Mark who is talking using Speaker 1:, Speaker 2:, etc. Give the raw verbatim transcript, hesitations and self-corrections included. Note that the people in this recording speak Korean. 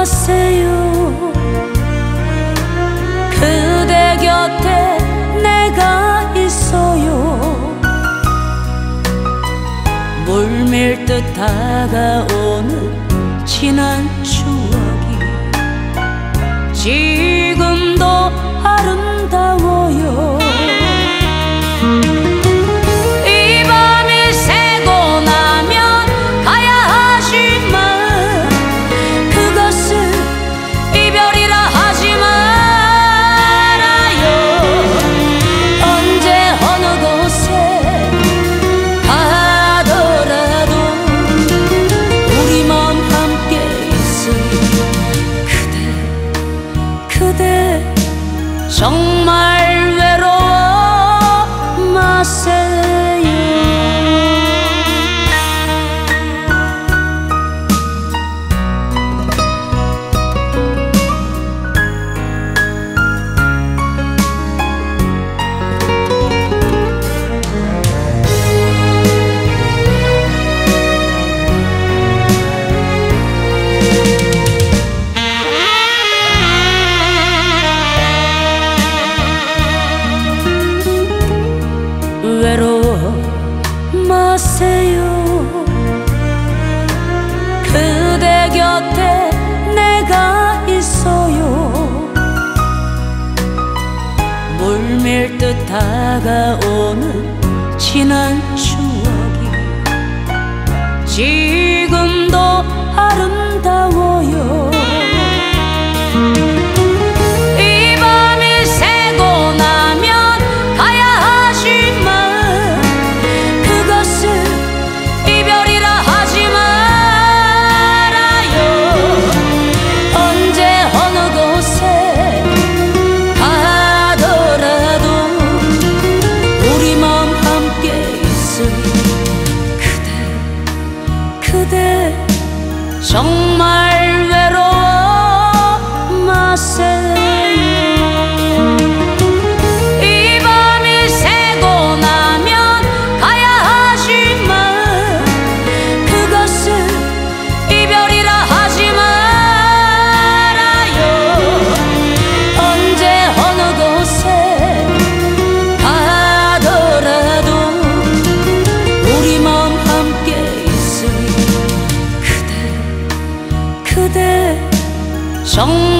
Speaker 1: 마세요. 그대 곁에 내가 있어요. 물밀듯 다가오는 지난 추억이 지금도 아름다워요. 정말 외로워 마세요. 외로워 마세요. 그대 곁에 내가 있어요. 물밀듯 다가오는 지난 추억이 지금도 아름다워요. 그대 정말 외로워 마세요. 이 밤이 새고 나면 가야 하지만 그것을 이별이라 하지 말아요. 언제 어느 곳에 가더라도 우리 마음 함께 있으니 그대 정말